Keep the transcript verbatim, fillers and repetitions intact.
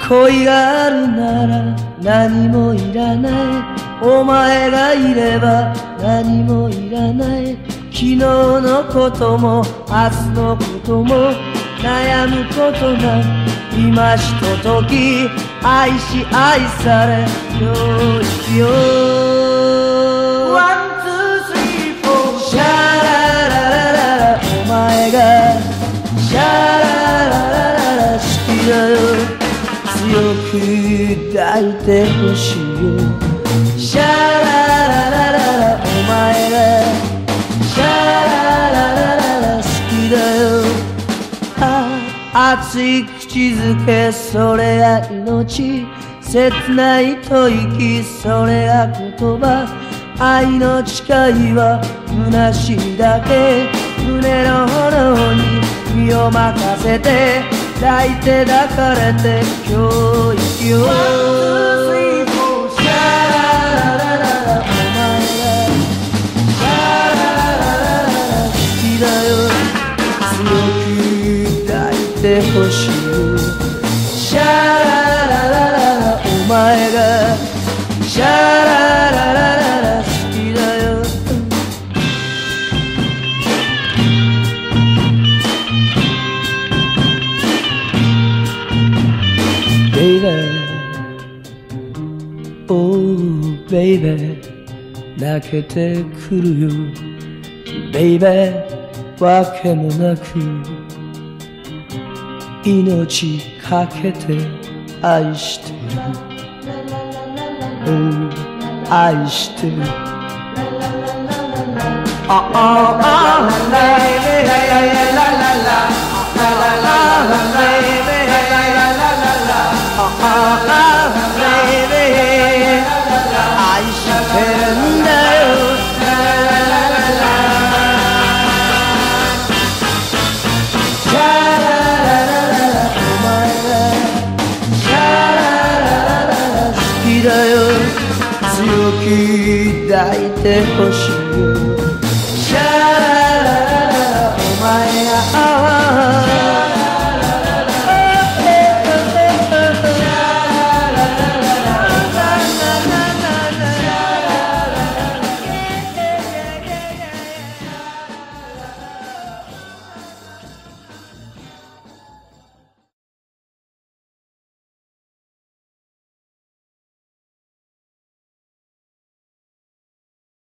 恋があるなら何もいらない、お前がいれば何もいらない、昨日のことも明日のことも悩むことなく今ひととき、愛し愛されよう生きよう。ワンツースリーフォーシャラララララ、お前がシャラララララ好きだよ、強く抱いてほしいよ。シャラララララ、お前がシャラララララ好きだよ。熱い口づけそれが命、切ない吐息それが言葉、愛の誓いは虚しいだけ、胸の炎に身を任せて抱いて抱かれて今日生きよう。シャラララララ、お前がシャラララララ好きだよ、強く抱いてほしいよ。シャラララララ、お前がシャラララララ好きだよ。Baby, oh baby 泣けてくるよ Baby わけもなく命かけて愛してる、oh 愛してる。ああああラララララララ愛してるんだよ。シャラララララ、お前がシャラララララ好きだよ、強く抱いてほしいよ。シャラララララ、お前が